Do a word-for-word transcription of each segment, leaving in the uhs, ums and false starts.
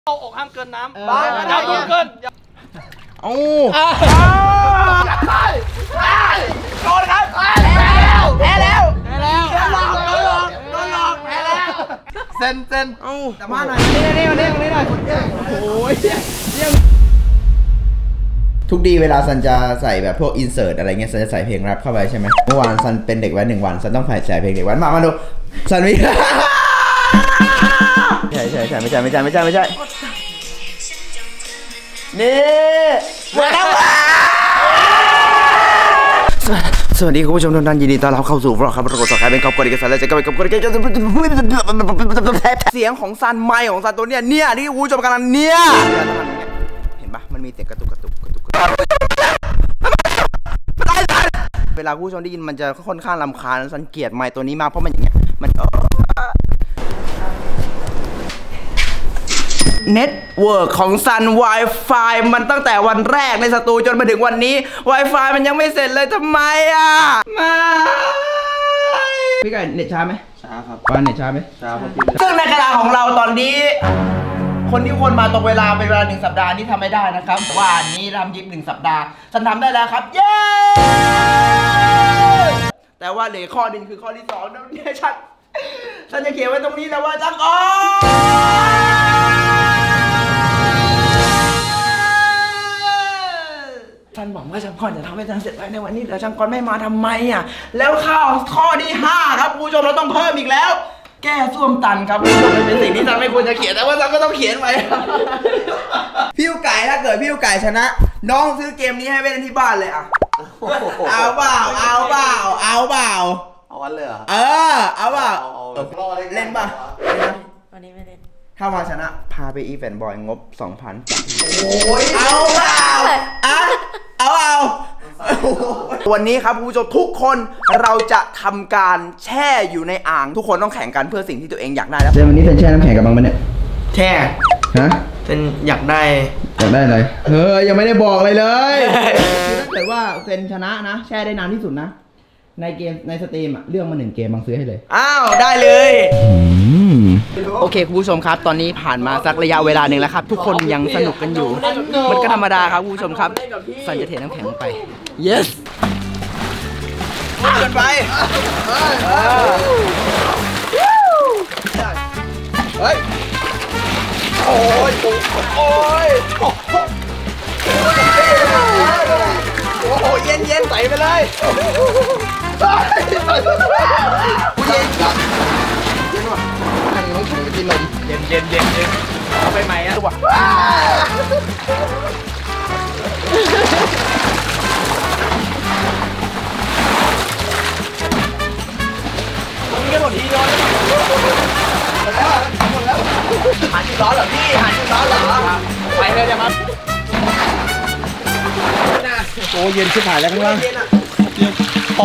เอาอกห้ามเกินน้ำบ้าอย่าเกินโอ้ได้โดนครับแพ้แล้วแพ้แล้วแพ้แล้วโดนหลอกโดนหลอกโดนหลอกแพ้แล้วเซนเซนเอ้าแต่มาหน่อยนี่นี่นี่นี่หน่อยโอ้ยทุกดีเวลาซันจะใส่แบบพวกอินเสิร์ตอะไรเงี้ยซันจะใส่เพลงแรปเข้าไปใช่ไหมเมื่อวานซันเป็นเด็กแว้นหนึ่งวันซันต้องใส่ใส่เพลงเด็กแว้นมามาดูซันมีใช่ใช่ใช่ไม่ใช่ไม่ใช่ไม่ใช่ไม่ใช่นี่มาแล้วสวัสดีคุณผู้ชมทุกท่านยินดีต้อนรับเข้าสู่บล็อกครับปรากฏสกายเป็นครอบครัวดีกันแล้วจะก็เป็นครอบครัวดีกันเสียงของซันไมค์ของซันตัวเนี้ยเนี่ยที่คุณผู้ชมกำลังเนี่ยเห็นปะมันมีเสียงกระตุกกระตุกกระตุกเวลาคุณผู้ชมได้ยินมันจะค่อนข้างรำคาญซันเกลียดไมค์ตัวนี้มากเพราะมันอย่างเงี้ยมันเน็ตเวิร์กของซัน Wi-Fi มันตั้งแต่วันแรกในสตูจนมาถึงวันนี้ Wi-Fi มันยังไม่เสร็จเลยทำไมอ่ะมาพี่ไก่เน็ตช้าไหมช้าครับบ้านเน็ตช้าไหมช้าครับซึ่งในกระดาษของเราตอนนี้คนที่คนมาตรงเวลาเป็นเวลาหนึ่งสัปดาห์นี่ทำไม่ได้นะครับว่าอันนี้ทำยิบหนึ่งสัปดาห์ซันทำได้แล้วครับเย้แต่ว่าเหลือข้อหนึ่งคือข้อที่สองนั่นเองชัดซันจะเขียนไว้ตรงนี้แล้วว่าจังอ๋อซันหวังว่าช่างกรจะทำให้ซันเสร็จภายในวันนี้แต่ช่างกรไม่มาทำไมอ่ะแล้วข้อข้อที่ห้าครับผู้ชมเราต้องเพิ่มอีกแล้วแก้ส้วมตันครับผู้ชมเป็นสิ่งที่ซันไม่ควรจะเขียนแต่ว่าซันก็ต้องเขียนไว้พี่ไก่ถ้าเกิดพี่ไก่ชนะน้องซื้อเกมนี้ให้ไปเล่นที่บ้านเลยอ่ะเอาเปล่าเอาเปล่าเอาเปล่าเอาวันเลยเหรอเออเอาเปล่าเล่นป่ะวันนี้ไม่เล่นถ้ามาชนะพาไปอีแฟนบอยงบ สองพัน โอ้ยเอาเปล่าอ่ะเอาเอาวันนี้ครับผู้ชมทุกคนเราจะทำการแช่อยู่ในอ่างทุกคนต้องแข่งกันเพื่อสิ่งที่ตัวเองอยากได้แล้วเซนวันนี้เป็นแช่น้ำแข็งกับบังมันเนี่ยแช่ฮะเป็นอยากได้อยากได้อะไรเฮ้ยยังไม่ได้บอกอะไรเลยถ้าเกิดว่าเซนชนะนะแช่ได้นานที่สุดนะในเกมในสตรีมอะเรื่องมาหนึ่งเกมบังซื้อให้เลยอ้าวได้เลยโอเคคุณผู้ชมครับตอนนี้ผ่านมาสักระยะเวลาหนึ่งแล้วครับทุกคนยังสนุกกันอยู่มันก็ธรรมดาครับคุณผู้ชมครับสันจะเทน้ำแข็งลงไป yes เกินไปเฮ้ยโอ้ยโอ้ยโอ้โหเย็นเย็นใส่ไปเลยเย็นเย็นว่ะนั่งน้องแข็งกินนมเย็นเย็นเย็นเย็นเอาไปใหม่อ่ะว่ะมันแค่หมดทีร้อนแล้วหมดแล้วหาจุดร้อนเหรอพี่หาจุดร้อนเหรอไปเลยจะมาโอ้เย็นชิบหายแล้วข้างล่างอ๋อ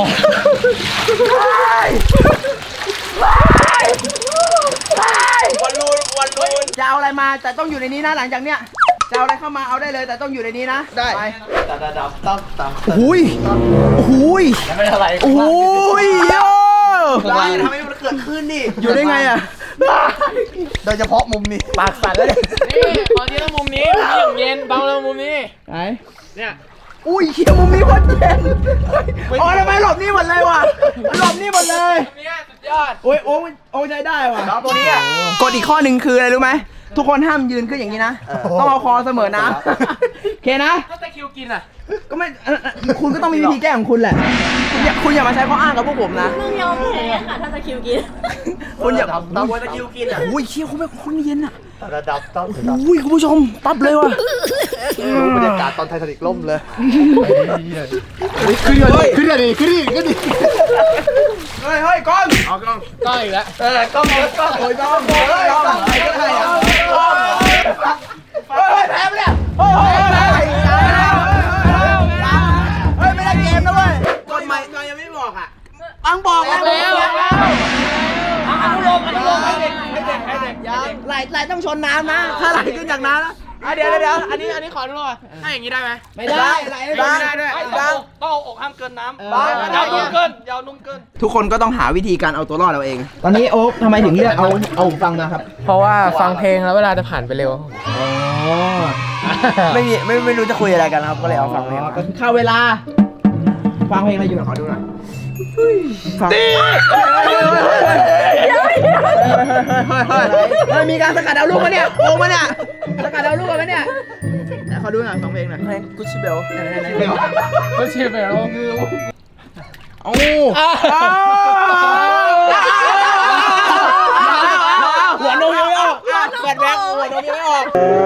วันลูนวันลูนจะเอาอะไรมาแต่ต้องอยู่ในนี้นะหลังจากเนี้ยจะเอาอะไรเข้ามาเอาได้เลยแต่ต้องอยู่ในนี้นะได้ไปตัดตัดตัดตัดหุยหุยไม่เท่าไหร่หุยโย่ได้ทำให้มันเกิดขึ้นดิอยู่ได้ไงอ่ะโดยเฉพาะมุมนี้ปากสั่นแล้วนี่ตอนนี้ต้องมุมนี้มุมนี้อย่างเย็นเบาแล้วมุมนี้ไหนเนี่ยอุ้ยเขี้ยวมุมนี้โคตรเย็นอ๋อทำไมหลบนี่หมดเลยวะหลบนี่หมดเลยเนี่ยสุดยอดโอ้ยโอ้ยโอ้ยได้ได้ว่ะตัวนี้อ่ะกฎอีกข้อหนึ่งคืออะไรรู้ไหมทุกคนห้ามยืนขึ้นอย่างนี้นะต้องเอาคอเสมอนะโอเคนะถ้าตะคิวกินอ่ะก็ไม่คุณก็ต้องมีวิธีแก้ของคุณแหละคุณอย่ามาใช้ข้ออ้างกับพวกผมนะมึงยอมแพ้ค่ะถ้าตะคิวกินคุณอย่าตำตะคิวกินอ่ะอุ้ยเขี้ยวคุณแบบคุณเย็นอ่ะระดับต้องอุ้ยคุณผู้ชมปั๊บเลยว่ะบรรยากาศตอนไททานิคล่มเลยขึ้นเลยขึ้นเลยขึ้นดิขึ้นดิเฮ้ยเฮ้ยก้อนเอากล้องกล้องอีกแล้วเออก้องก้องโอยก้องโอยก้องเฮ้ยเฮ้ยแพ้ไปเนี่ยเฮ้ยเฮ้ยแพ้เฮ้ยไม่ได้เกมนะเว้ยกดใหม่กดยังไม่บอกอ่ะอังบอกแล้วอนุโลมอนุโลมให้เด็กให้เด็กให้เด็กยังไหลไหลต้องชนน้ำนะถ้าไหลขึ้นจากน้ำนะเดี๋ยวเดี๋ยวอันนี้อันนี้ขอดูหน่อยให้อย่างนี้ได้ไหมไม่ได้ไม่ได้ด้วยต้องต้องเอาอกห้ามเกินน้ำยาวนุ่มเกินยาวนุ่มเกินทุกคนก็ต้องหาวิธีการเอาตัวรอดเราเอง ตอนนี้โอ๊คทำไมถึงเลือกเอาเอาหูฟังมาครับเพราะว่าฟังเพลงแล้วเวลาจะผ่านไปเร็วไม่มีไม่ไม่รู้จะคุยอะไรกันครับก็เลยเอาฟังเพลงก็เข้าเวลาฟังเพลงอะไรอยู่ขอดูหน่อยฟังเฮ้ยมีการสกัดดาวลูกมาเนี่ยโอ้มาเนี่ยสกัดดาวลูกมาเนี่ยขอดูหน่อยฟังเพลงหน่อยเพลงกุชชี่เบลกุชชี่เบลโอ้หัวนมยังไม่ออกเปิดแบ็คหัวนมยังไม่ออก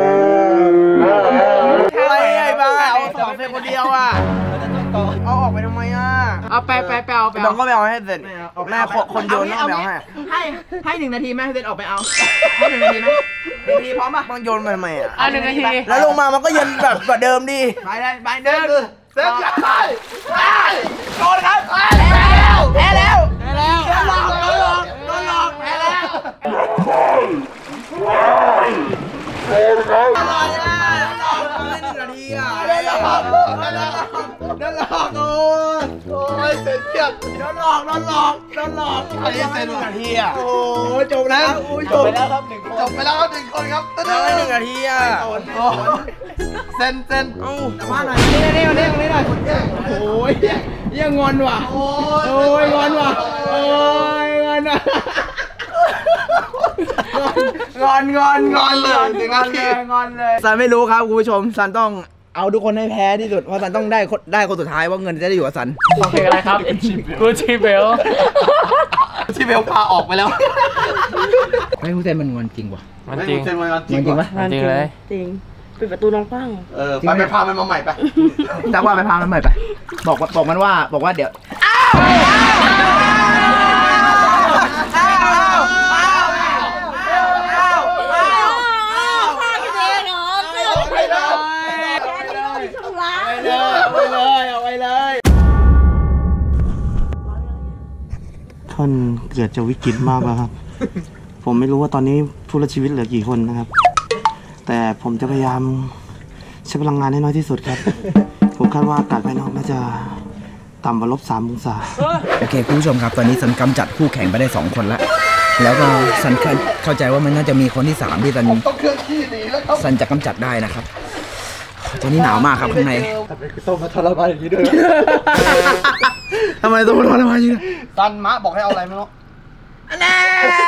อะไรไอ้บ้าเอาสองเพลงคนเดียวอ่ะเอาออกไปทำไมอ่ะเอาไปไปไปเอาไปต้องก็ไปเอาให้เสร็จแม่คนโยนต้องไปเอาให้ให้ให้หนึ่งนาทีแม่เสร็จออกไปเอาให้หนึ่งนาทีไหมหนึ่งนาทีพร้อมป่ะต้องโยนไปทำไมอ่ะอ่ะหนึ่งนาทีแล้วลงมามันก็เย็นแบบกว่าเดิมดิไปเลยไปเดินเซ็ตยัดไปโดนครับแพ้แล้วแพ้แล้วแพ้แล้วโดนหลอกโดนหลอกโดนหลอกแพ้แล้วตลอดเลยหนึ่งนาทีอ่ะโดนหลอกโดนหลอกโดนหลอกโอ้ยเสียเกียรติโดนหลอกโดนหลอกโดนหลอกอันนี้เซ็นหนึ่งนาทีอ่ะโอ้ยจบแล้วจบไปแล้วครับหนึ่งคนจบไปแล้วครับหนึ่งคนครับเออหนึ่งนาทีอ่ะเซ็นเซ็นเอ้าแต่ว่าหน่อยนี่นี่นี่นี่หน่อยโอ้ยยังงอนว่ะโอ้ยงอนว่ะโอ้ยงอนว่ะงอนงอนงอนเลยงอนเลยงอนเลยซันไม่รู้ครับคุณผู้ชมซันต้องเอาทุกคนให้แพ้ที่สุดเพราะซันต้องได้ได้คนสุดท้ายว่าเงินจะได้อยู่กับซันเพลงอะไรครับกูชีเบลชีเบลพาออกไปแล้วไม่รู้เซนมันงอนจริงวะมันจริงมันจริงปะจริงเลยจริงปิดประตูน้องฟังเออไปไปพามันมาใหม่ไปแต่ว่าไปพามันใหม่ไปบอกว่าบอกมันว่าบอกว่าเดี๋ยวท่านเกิดจะวิกฤตมากแล้วครับ ผมไม่รู้ว่าตอนนี้ผู้รอดชีวิตเหลือกี่คนนะครับ แต่ผมจะพยายามใช้พลังงานให้น้อยที่สุดครับ ผมคาดว่าอากาศภายนอกน่าจะต่ำกว่าลบสามองศาโอเคคุณผู้ชมครับตอนนี้สันกำจัดคู่แข่งไปได้สองคนแล้วแล้วก็สันเข้าใจว่ามันน่าจะมีคนที่สามที่สันสันจะกำจัดได้นะครับตอนนี้หนาวมากครับข้างในทำไมต้องมาทรมานอย่างนี้ด้วยทำไมต้องมาทรมานอย่างนี้ซันมะบอกให้เอาอะไรไม่รู้แน่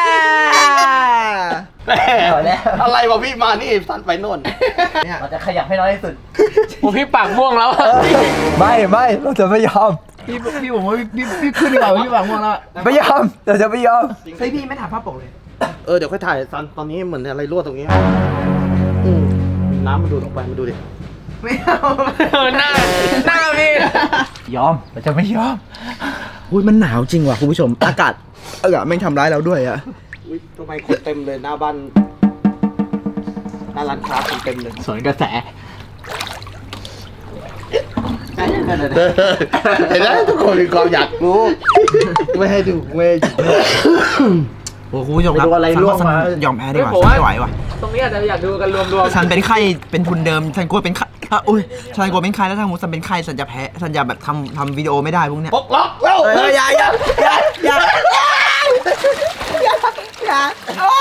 อะไรวะพี่มานี่ซันไปโน่นเนี่ยเราจะขยับให้น้อยที่สุดผมพี่ปากม่วงแล้วไม่ไม่เราจะไม่ยอมพี่พี่ผมว่าพี่พี่ขึ้นดีกว่าพี่ปากม่วงแล้วไม่ยอมเราจะไม่ยอมเฮ้ยพี่ไม่ถ่ายภาพปกเลยเออเดี๋ยวค่อยถ่ายซันตอนนี้เหมือนอะไรรั่วตรงนี้น้ำมันดูดออกไปมาดูดิไม่เอาหน้าหน้าพี่ยอมเราจะไม่ยอมอุ้ยมันหนาวจริงว่ะคุณผู้ชมอากาศอากาศไม่ทำร้ายเราด้วยอะอุ้ยทำไมคนเต็มเลยหน้าบ้านหน้าร้านค้าคนเต็มเลยสวนกระแสเห็นไหมทุกคนมีความอยากรู้ไม่ให้ดูไม่โอ้คุณผู้ชมครับอะไรร่วงมายอมแพ้ดีกว่าไม่ไหวว่ะตรงนี้อาจจะอยากดูกันรวมๆซันเป็นไข้เป็นทุนเดิมซันกลัวเป็นไข้อุ้ยซันกลัวเป็นไข้แล้วถ้ามูซันเป็นไข้ซันจะแพ้ซันจะแบบทำทำวิดีโอไม่ได้พวกเนี้ยปกล็อกแล้วอย่าอย่าอย่าอย่าอย่า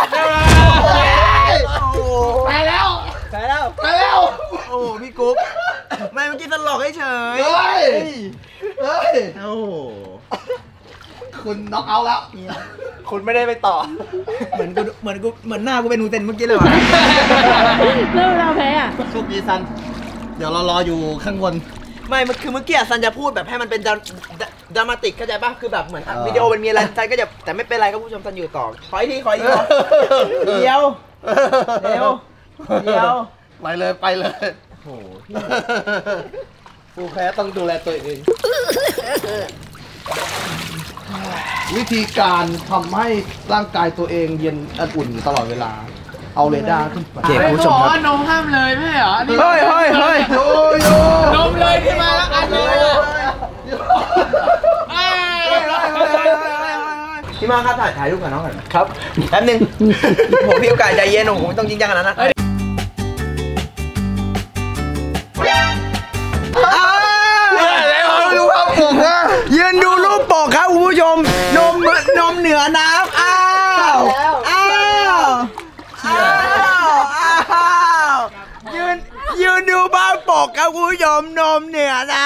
ไปแล้วไปแล้วไปแล้วโอ้พี่กุ๊กไม่เมื่อกี้ตลกเฉยเฮ้ยเฮ้ยโอ้คุณน็อกเอาแล้วคุณไม่ได้ไปต่อเหมือนกูเหมือนกูเหมือนหน้ากูเป็นนูเซนเมื่อกี้เลยว่ะเริ่มเราแพ้อ่ะโชคดีซันเดี๋ยวเรารออยู่ข้างบนไม่มันคือเมื่อกี้ซันจะพูดแบบให้มันเป็นดรามาติกเข้าใจป่ะคือแบบเหมือนวิดีโอมันมีอะไรซันก็จะแต่ไม่เป็นไรครับผู้ชมซันอยู่ต่อขออีกทีขออีกทีเดียวเดียวเดียวไปเลยไปเลยโอ้โหผู้แพ้ต้องดูแลตัวเองวิธีการทำให้ร่างกายตัวเองเย็นอุ่นตลอดเวลาเอาเรดาร์ขึ้นไปเจ๊ผู้ชมครับนมห้ามเลยไม่เหรอเฮ้ยเฮ้ยเฮ้ยโยโยนมเลยที่มาแล้วอันนี้พี่มาครับถ่ายถ่ายรูปกับน้องก่อนครับแป๊บนึงผมพี่โอกาสใจเย็นผมต้องจริงจังขนาดนั้นยืนดูบ้านปกครับคุณผู้ชมนมเหนือนะ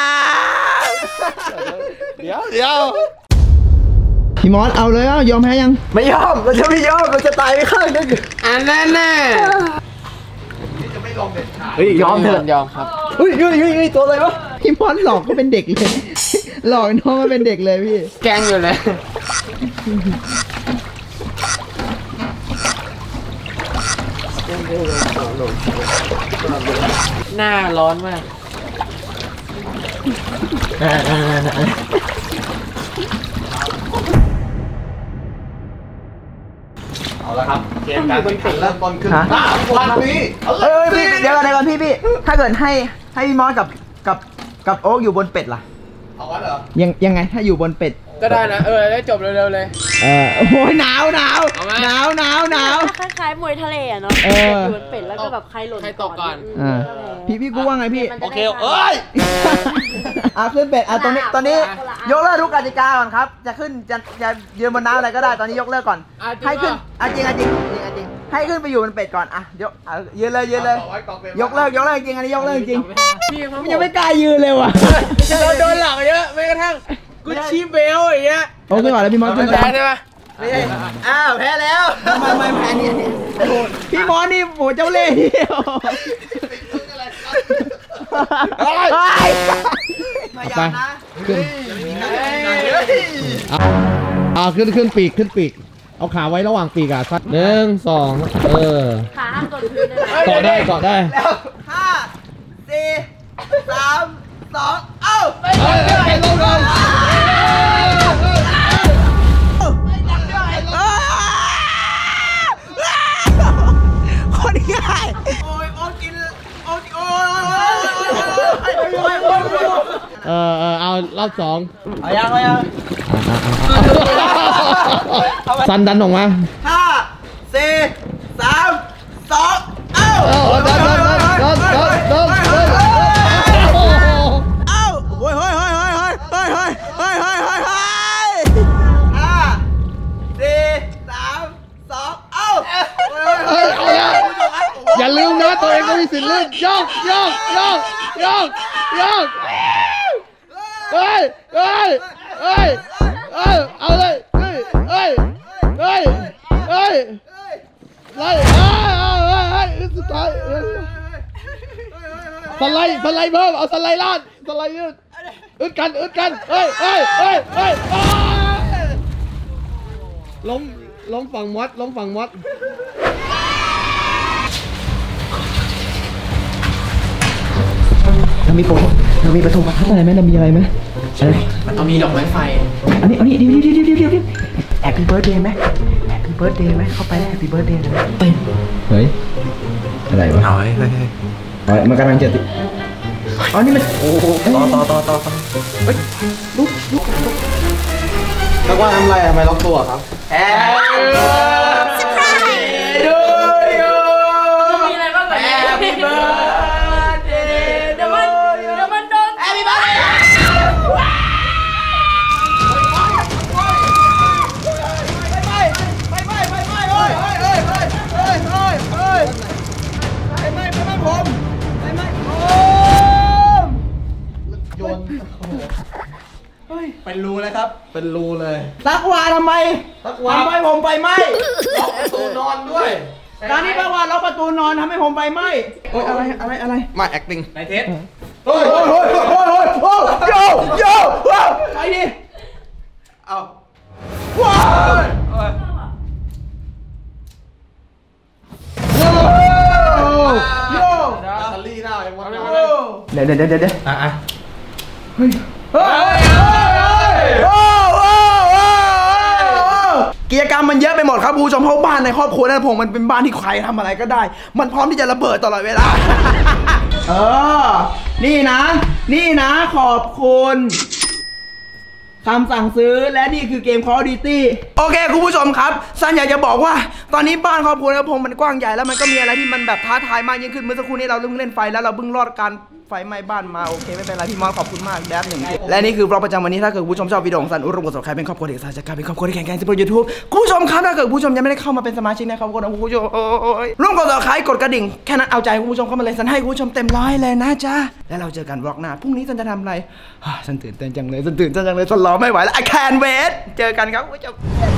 เดี๋ยวเดี๋ยวพี่มอสเอาเลยอ่ะยอมแพ้ยังไม่ยอมเราจะไม่ยอมเราจะตายไปข้างนึงอันนั้นแน่เฮ้ยยอมเถอะยอมครับเฮ้ยเฮ้ยเฮ้ยเฮ้ยตัวอะไรวะพี่มอสหลอกก็เป็นเด็กเลยหลอกน้องมาเป็นเด็กเลยพี่แกงอยู่เลยหน้าร้อนมากเอาละครับเกมการแข่งขันเริ่มต้นขึ้นฮะวันนี้เฮ้ยพี่เดี๋ยวก่อนเดี๋ยวก่อนพี่พี่ถ้าเกิดให้ให้พี่มอสกับกับกับโอ๊กอยู่บนเป็ดล่ะเอาวันเหรอยังยังไงถ้าอยู่บนเป็ดก็ได้นะเออได้จบเร็วๆเลยเออโอ้ยหนาวหนาวเอาไหมหนาวหนาวหนาวคล้ายๆมวยทะเลอะเนาะเอออยู่บนเป็ดแล้วก็แบบใครหล่นใครตกก่อนอ่าพี่พี่กูว่าไงพี่มันโอจะเคได้เอ้ยอ่ะขึ้นเป็ดอ่ะตอนนี้ตอนนี้ยกเลิกทุกกติกาก่อนครับ จะขึ้นจะจะยืนบนน้ำอะไรก็ได้ตอนนี้ยกเลิกก่อนอ่ะจริงให้ขึ้นป่ะอ่ะจริงอ่ะจริงจริงอ่ะจริงให้ขึ้นไปอยู่บนเป็ดก่อนอ่ะยกอ่ะยืนเลยยืนเลยอาไว้กองเป็นยกเลิกยกเลิกจริงอันนี้ยกเลิกจริงพี่เขามันยังไม่กล้ายืนเลยว่ะเราโดนหลักเยอะไม่กระทั่งกูชีเบลอย่างเงี้ยโอเคก่อนแล้วพี่มอสขึ้นไปแพ้ใช่ปะไม่ใช่อ้าวแพ้แล้วไม่ไม่แพ้นี่พี่มอสนี่โหเจ้าเล่ห์นี่มายอมนะอ่าขึ้นขึ้นปีกขึ้นปีก เอาขาไว้ระหว่างปีกอ่ะสักหนึ่งสองเออขาห้ามกดพื้นเลยนะเกาะได้เกาะได้แล้วห้าสี่สามสองเอ้าเฮ้ยไปลงก่อนคนง่ายโอ้ยโอ้กินโอ้ยโอ้ยโอ้ยโอ้ยโอ้ยโอ้ยเออเออเอารอบสองเอายังเอายังสันดันออกมาห้าสี่สามสองเอ้าเอาดันดันดันดันดันดันดันเอ้าโอ้ยเฮ้ยเฮ้ยเฮ้ยเฮ้ยเฮ้ยเฮ้ยเฮ้ยเฮ้ยเฮ้ยเฮ้ยห้าสี่สามสองเอ้าเฮ้ยเอาละอย่าลืมนะตัวเองก็มีสิทธิ์ลื่นยกยกยกยกยกเฮ้ยเฮ้ยเฮ้ยเฮ้ยเอาเลยเฮ้ยเฮ้ยเฮ้ยเฮ้ยไล่เฮ้ยเฮ้ยเฮ้ยสุดท้ายสไลด์สไลด์เพิ่มเอาสไลด์ลาดสไลด์ยืดอึดกันอึดกันเฮ้ยเฮ้ยเฮ้ยเฮ้ยล้มล้มฝั่งมดล้มฝั่งมดเรามีโปรเรามีประตูประทัดอะไรไหมเรามีอะไรไหมอะไรเอามีดอกไม้ไฟอันนี้อันนี้เดี๋ยวเดี๋ยวเดี๋ยวเดี๋ยวเดี๋ยวแฮปปี้เบิร์ดเดย์ไหมแฮปปี้เบิร์ดเดย์ไหมเข้าไปแล้วแฮปปี้เบิร์ดเดย์เลยไหมเฮ้ยอะไรวะเอาเฮ้ยเฮ้ยเฮ้ยมันกำลังจะติดอ๋อนี่มันโอ้โหต่อต่อต่อต่อเฮ้ยลุกลุกนักว่าทำไรทำไมล็อกตัวครับแฮปปี้เบิร์ดเดย์มีอะไรบ้างแบบนี้แฮปปี้เบิร์ดเดย์เดี๋ยวมันเดี๋ยวมันโดนแฮปปี้เบิร์ดเดย์เป็นรูเลยครับเป็นรูเลยตักวาทำไมตักวาทำไมผมไฟไหม้ล็อกประตูนอนด้วยการที่ตักวาล็อกประตูนอนทำให้ผมไฟไหม้โอ้ยอะไรอะไรอะไรมา acting ในเทสโอ้ยโอ้ยโอ้ยโอ้ยโอ้ยโอ้ยโยโยว้าวไปดิเอาว้าวโยนาตาลีหน้าไอ้วันเดี๋ยวเดี๋ยวเดี๋ยวเดี๋ยวอ่ะอ่ะเฮ้ยเฮ้ยโอ้โอ้โอ้กิจกรรมมันเยอะไปหมดครับคุณผู้ชมเพราะบ้านในครอบครัวนั้นผมมันเป็นบ้านที่ใครทำอะไรก็ได้ มันพร้อมที่จะระเบิดตลอดเวลา เออ นี่นะ นี่นะขอบคุณคำสั่งซื้อและนี่คือเกม Call of Duty โอเคคุณผู้ชมครับซันอยากจะบอกว่าตอนนี้บ้านครอบครัวนะผมมันกว้างใหญ่แล้วมันก็มีอะไรที่มันแบบท้าทายมากยิ่งขึ้นเมื่อสักครู่นี้เราเพิ่งเล่นไฟแล้วเราเพิ่งรอดการไฟไหม้บ้านมาโอเคไม่เป็นไรพี่มอสขอบคุณมากแดบหนึ่งและนี่คือบล็อกประจำวันนี้ถ้าเกิดผู้ชมชอบวิดีโอของสันอุรุมกับสใครเป็นครอบครัวเด็กสายจักรเป็นครอบครัวที่แข็งแกร่งที่บนยูทูบผู้ชมครับถ้าเกิดผู้ชมยังไม่ได้เข้ามาเป็นสมาชิกนะครับคุณผู้ชมร่วมกดติดตามกดกระดิ่งแค่นั้นเอาใจคุณผู้ชมเข้ามาเลยสันให้คุณผู้ชมเต็มร้อยเลยนะจ๊ะแล้วเราเจอกันบล็อกหน้าพรุ่งนี้สันจะทำอะไรสันตื่นเต้นจังเลยสันตื่นเต้นจังเลยสันรอไม่ไหวแล้ว I can't wait เจอกันครับคุณผู้ชม